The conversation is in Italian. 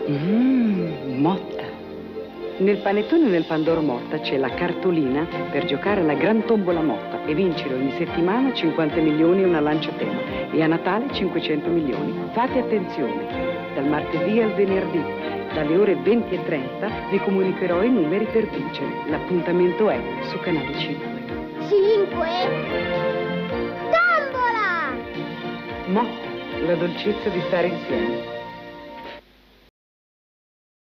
Motta. Nel panettone nel Pandoro Motta c'è la cartolina per giocare alla Gran Tombola Motta e vincere ogni settimana 50 milioni e una lancia tema. E a Natale 500 milioni. Fate attenzione, dal martedì al venerdì, dalle ore 20:30 vi comunicherò i numeri per vincere. L'appuntamento è su Canale 5. 5. Tombola! Motta, la dolcezza di stare insieme.